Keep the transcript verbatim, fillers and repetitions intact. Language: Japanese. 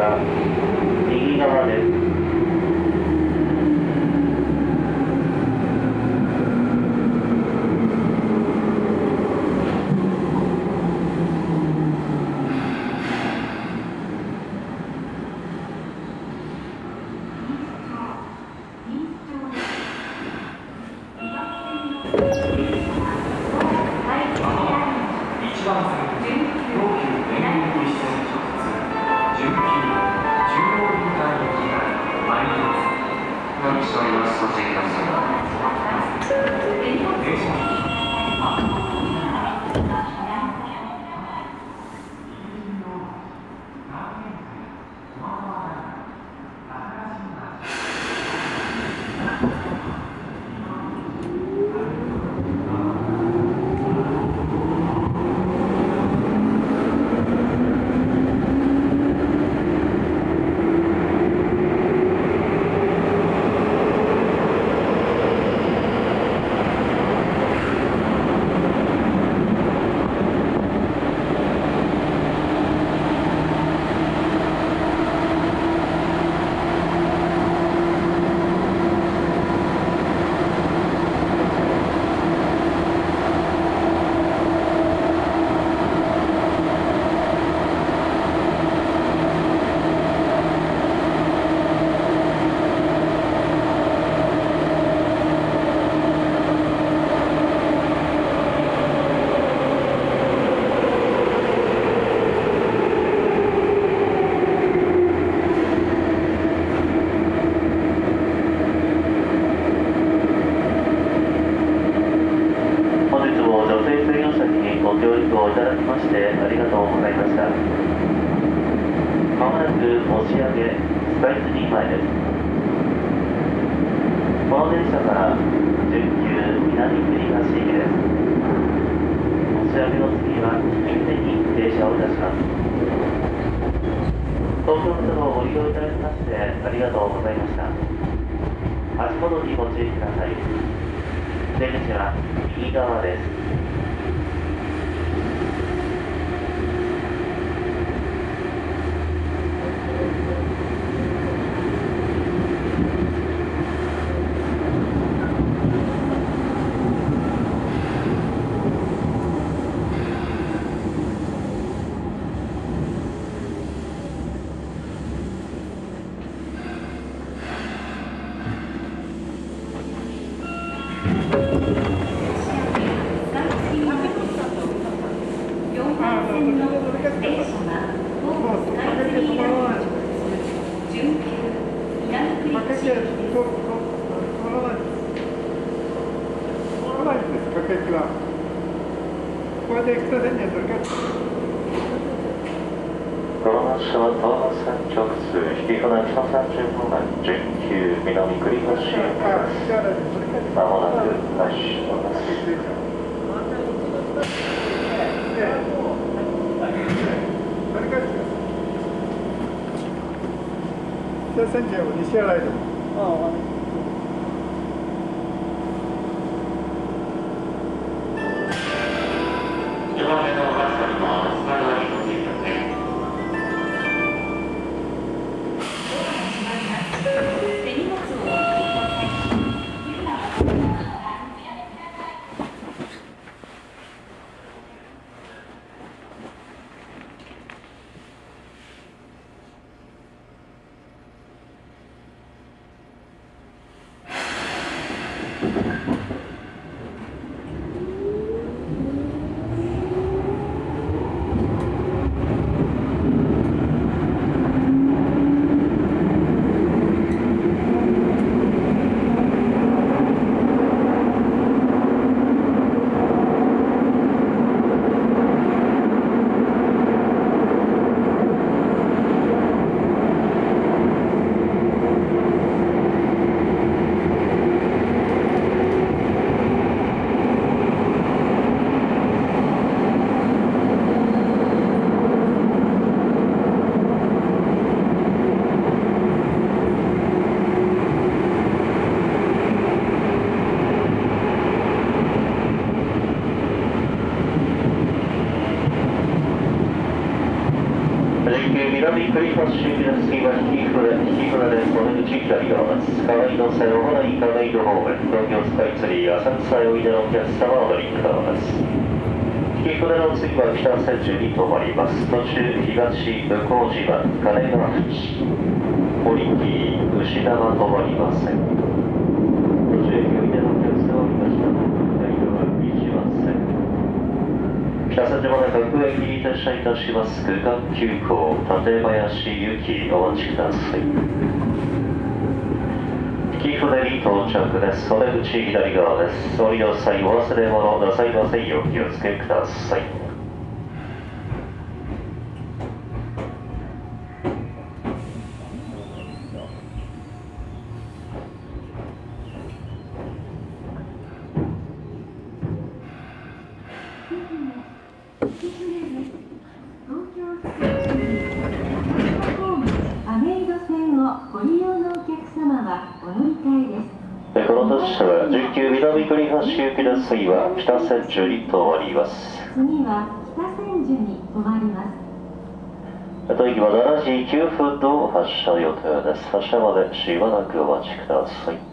は右側です。 西新井でも。 栗橋行きの次は引き船、引き船です。お出口左側です。河合の線を花井亀戸方面、東京スカイツリー浅草へおいでのお客様お乗り換えです。引き船の次は北千住に停まります。途中、東、向島、金川口、堀木、牛田は停まりません。途中駅おいでのお客様を見ましたので、大丈夫にしません。北千住まで各駅に停車いたします。区間急行、館林行き、お待ちください。引き船に到着です。お出口左側です。降りの際、お忘れ物なさいませんようお気をつけください。 ご利用のお客様はお乗り換えです。 この列車はじゅうきゅう南栗橋行きの次は北千住に停まります。 次は北千住に停まります。 当駅はしちじきゅうふんの発車予定です。発車までしばらくお待ちください。